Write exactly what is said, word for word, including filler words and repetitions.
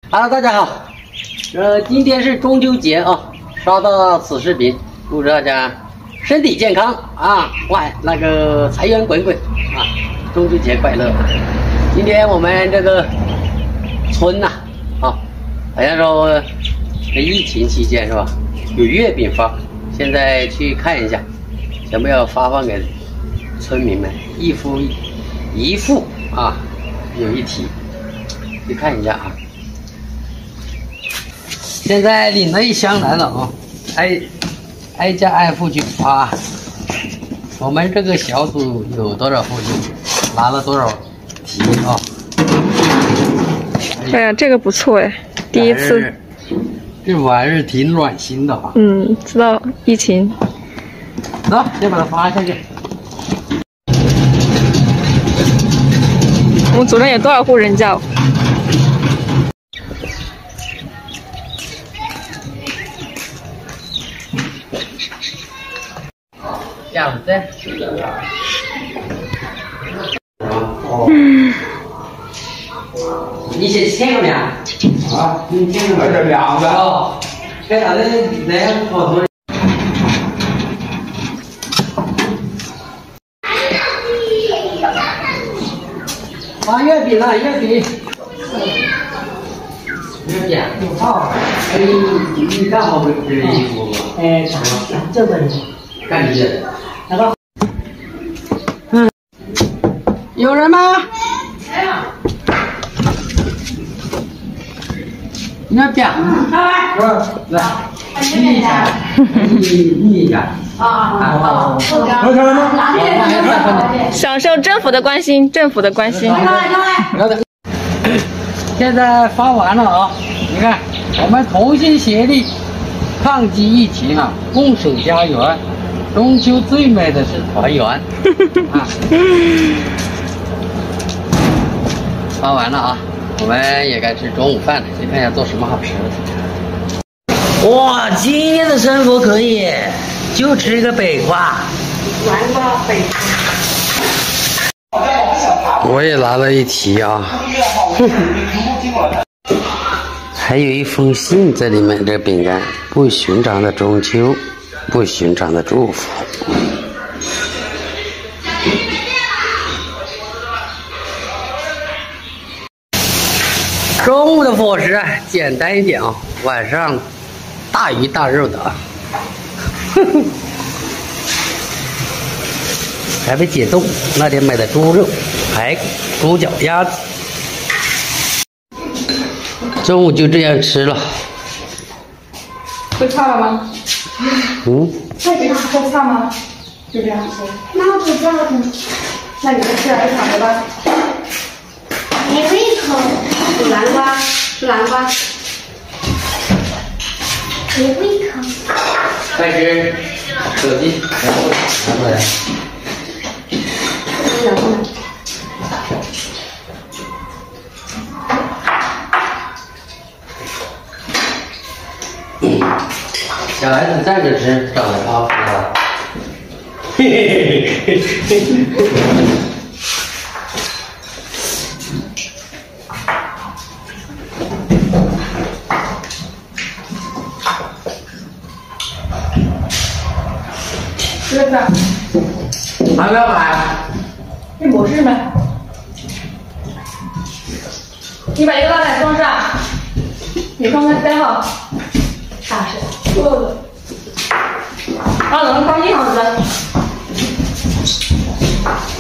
Hello， 大家好，呃，今天是中秋节啊，刷到此视频，祝大家身体健康啊，哇，那个财源滚滚啊，中秋节快乐！今天我们这个村呐、啊，啊，好像说这疫情期间是吧，有月饼发，现在去看一下，想不要发放给村民们，一夫一妇啊，有一体，去看一下啊。现在领了一箱来了啊，挨挨家挨户去发。我们这个小组有多少户就拿了多少题啊？ 哎呀，这个不错哎，第一次。 这玩意儿挺暖心的啊。 嗯，知道疫情。 走，先把它发下去。 我们组上有多少户人家？ 饺子。 嗯。 你先签个名啊？你签个名是两个哦。给他的来好多人。发月饼了，月饼。月饼有号。哎，你干好这这衣服吗？哎，干这个。干你的。那个。嗯。有人吗？没有。月饼。来。来。你一下。你你一下。啊啊！有钱了吗？ 享受政府的关心，政府的关心。 现在发完了啊！你看，我们同心协力抗击疫情啊，共守家园。中秋最美的是团圆啊！发完了啊，我们也该吃中午饭了，去看一下做什么好吃的。哇，今天的生活可以，就吃一个北瓜。南瓜北瓜。我也拿了一提啊。还有一封信在里面，这个饼干，不寻常的中秋，不寻常的祝福。中午的伙食啊，简单一点啊，晚上大鱼大肉的啊。还没解冻，那天买的猪肉、排骨、猪脚、鸭子。中午就这样吃了。 会差了吗？ 嗯。 会差吗？就这样吃。那我不知道呢。那你就吃点炒的吧。 没胃口。煮南瓜，吃南瓜。没胃口。 开始，手机拿过来。 拿过来。 小孩子站着吃，长得高，是吧？嘿嘿嘿嘿嘿。 是不是？ 还不要买？ 这模式没。你把一个大奶装上，你装个三号。大声。够了。然后能放一行子。